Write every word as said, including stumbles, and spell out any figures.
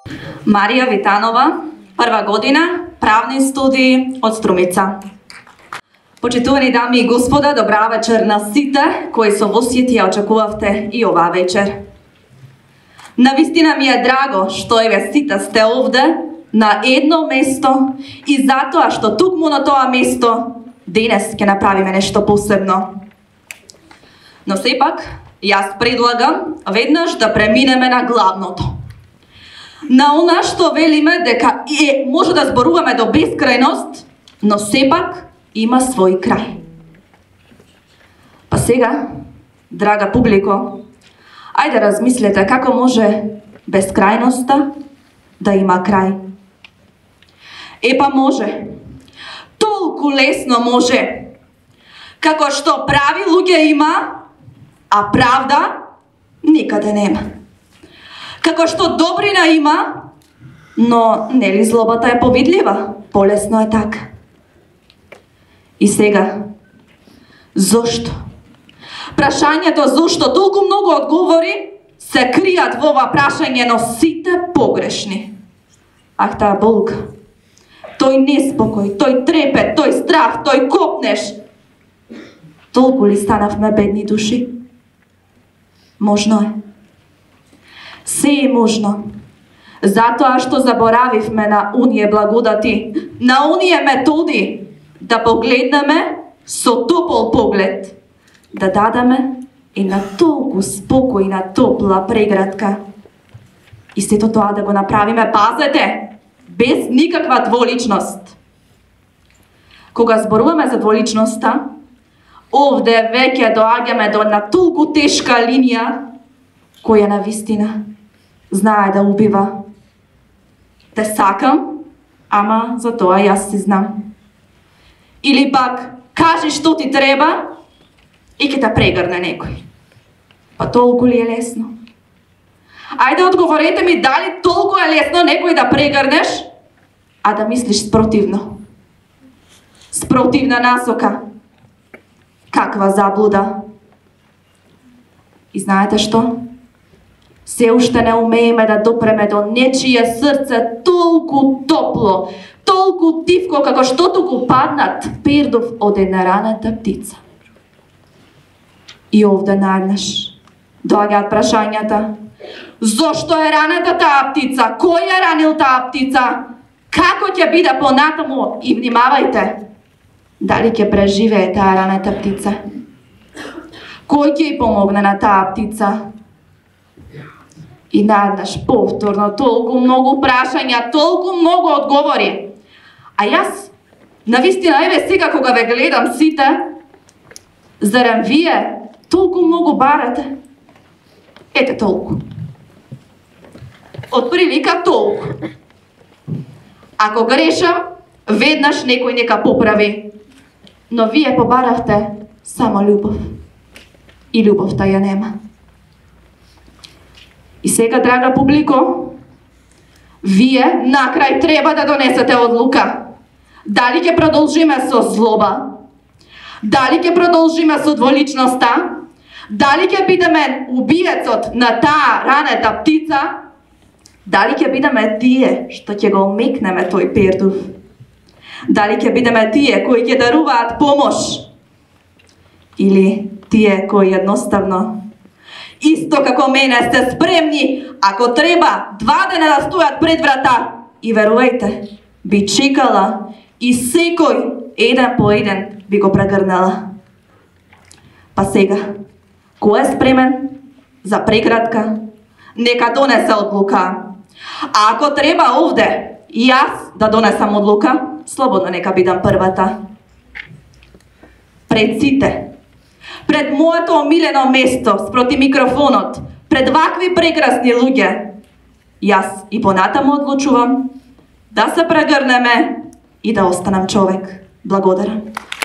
Марија Витанова, прва година, правни студии од Струмица. Почитувани дами и господа, добра вечер на сите кои со восјет ја очекувавте и оваа вечер. Навистина ми е драго што еве сите сте овде на едно место и затоа што тукму на тоа место денес ќе направиме нешто посебно. Но сепак, јас предлагам веднаш да преминеме на главното. На она што велиме дека е, може да зборуваме до бескрајност, но сепак има свој крај. Па сега, драга публико, ајде размислете како може бескрајноста да има крај. Епа може. Толку лесно може. Како што прави луѓе има, а правда никаде нема. Како што добрина има, но нели злобата е повидлива, полесно е така. И сега, зошто? Прашањето зошто толку многу одговори се кријат во ова прашање, но сите погрешни. Ах, таа болка, тој неспокој, тој трепет, тој страх, тој копнеш. Толку ли станавме бедни души? Можно е. Се е можно. Затоа што заборавивме на оние благодати, на оние методи, да погледнеме со топол поглед, да дадеме една толку спокојна, топла преградка. И сето тоа да го направиме, пазете, без никаква дволичност. Кога зборуваме за дволичноста, овде веќе доаѓаме до една толку тешка линија, која на вистина знае да убива. Те сакам, ама за тоа јас си знам. Или пак, кажи што ти треба и ќе те прегрне некој. Па толку ли е лесно? Ајде одговорете ми дали толку е лесно некој да прегрнеш, а да мислиш спротивно. Спротивна насока. Каква заблуда. И знаете што? Се уште не умееме да допреме до нечие срце толку топло, толку тивко, како штото го паднат пердов од една раната птица. И овде најднаш доаѓаат прашањата: зошто е раната таа птица? Кој е ранил таа птица? Како ќе биде понатаму? И внимавајте, дали ќе преживее таа раната птица? Кој ќе ја помогне на таа птица? И најднаш повторно толку многу прашања, толку многу одговори. А јас, навистина, еве сега кога ве гледам сите, зарем вие толку многу барате? Ете толку. Од прилика толку. Ако грешам, веднаш некој нека поправи. Но вие побаравте само љубов. И љубовта ја нема. И сега, драга публико, вие накрај треба да донесете одлука. Дали ќе продолжиме со злоба? Дали ќе продолжиме со дволичноста? Дали ќе бидеме убиецот на таа ранета птица? Дали ќе бидеме тие што ќе го омекнеме тој пердув? Дали ќе бидеме тие кои ќе даруваат помош? Или тие кои едноставно, исто како мене, сте спремни, ако треба, два дена да стојат пред врата? И верувајте, би чекала и секој, еден по еден, би го прегрнала. Па сега, кој е спремен за преградка? Нека донесе одлука. А ако треба овде, јас да донесам одлука, слободно нека бидам првата. Пред сите, пред моето омилено место, спроти микрофонот, пред вакви прекрасни луѓе, јас и понатаму одлучувам да се прегрнеме и да останам човек. Благодарам.